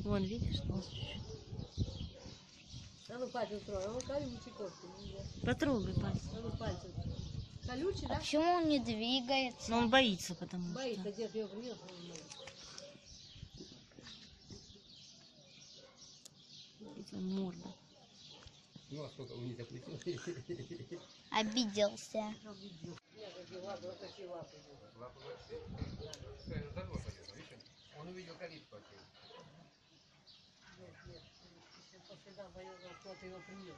Вон, видишь, нос чуть-чуть. А ну пальцем трогай, он колючий кошки. Потрогай пальцем. А ну пальцем. Колючий, да? А почему он не двигается? Но он боится, потому Боится, что... дед ее принес. Видите, морда. Ну, а сколько он не запретил? Обиделся. Лапы, вот такие лапы. Лапы вообще. За двор полезно, видишь? Он увидел калитку открыл. Нет, по следам поехал, кто-то его принес.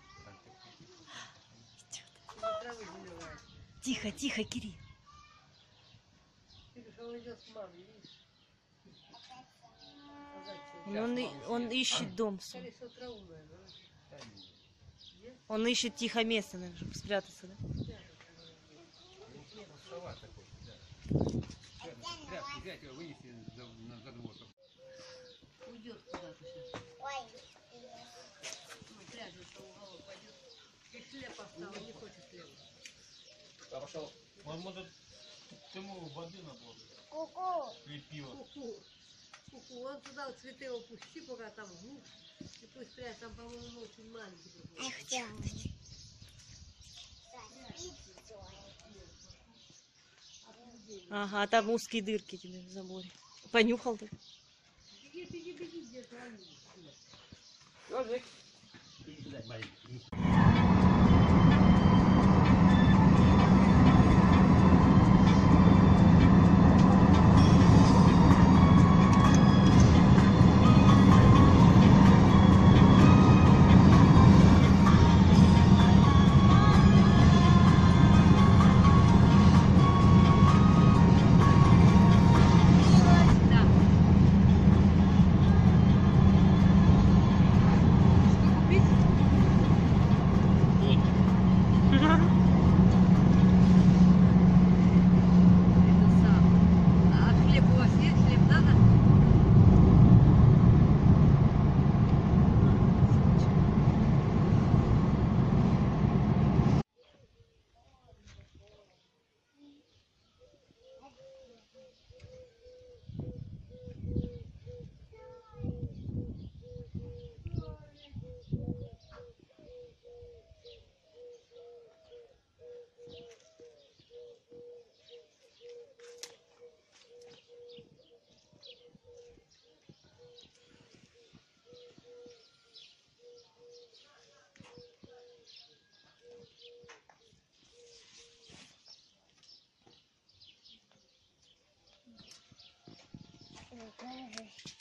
Травы заливает. Тихо, тихо, Кирилл. Видишь, он идет с мамой, видишь? А зачем? Он ищет дом свой. Скорее всего, траву, наверное. Он ищет тихое место, наверное, чтобы спрятаться, да? Сова такой, да. Тряпку взять его, вынести за двор. Уйдет куда-то сейчас. Ой. Ну, прячется, уголок пойдет. И хлеб остался, не хочет хлеба. А пошел. Он может ему воды набор Ку-ку. или пиво. Ку-ку. Ку-ку. Вон туда вот цветы его пусти, пока там глубь. И пусть прячь, там, по-моему, очень маленький. Эх, тихо. Ага, а там узкие дырки тебе в заборе. Понюхал ты? Беги, беги, беги, где-то они. Ежик. Иди сюда, маленький. Ой.